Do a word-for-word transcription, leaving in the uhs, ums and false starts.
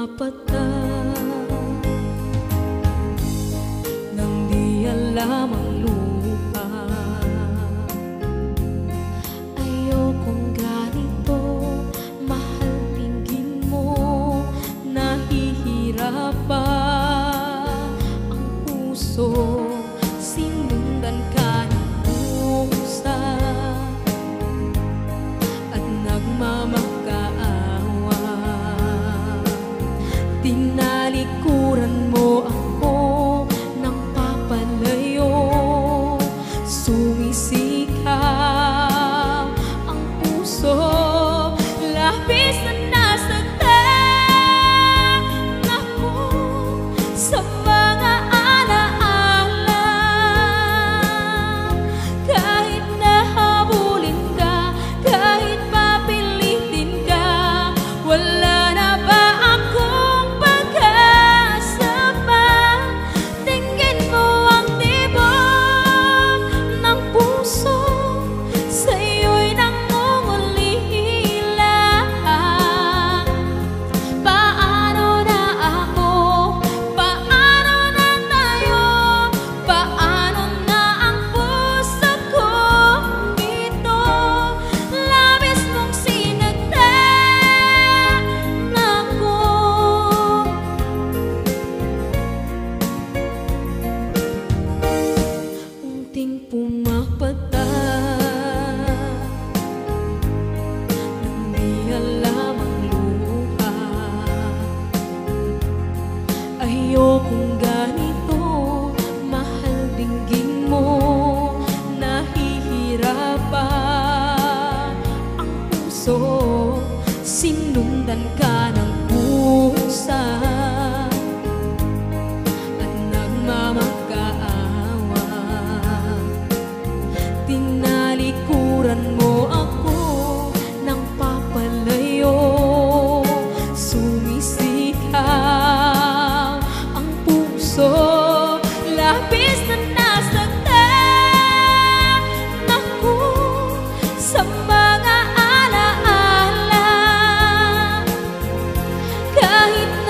pumapata nang di alam ang luha. Ayokong ganito, mahal, tingin mo, nahihirapan ang puso. Sinundan ka ng pusa at nagmamakaawa. Tinalikuran mo ako ng papalayo, sumisikap ang puso. Labis na nasaktan ako sa mga alaala. Kahit nahabulin ka, kahit papilitin ka, wala na ba akong pag-asa pa? Tingin mo ang tibok ng puso, sa'yo'y nangungulila. Paano na ako? Paano na tayo? Paano na ang puso kong ito? Labis mong sinagtan ako. Unting pumapata nang di alam ang luha. Ayokong ganito, mahal, dinggin mo, nahihirapan ang puso. Sinundan ka ng pusa at nagmamakaawa. Tinalikuran mo ako ng papalayo, sumisikap ang puso. Labis na nasaktan ako sa mga alaala. Kahit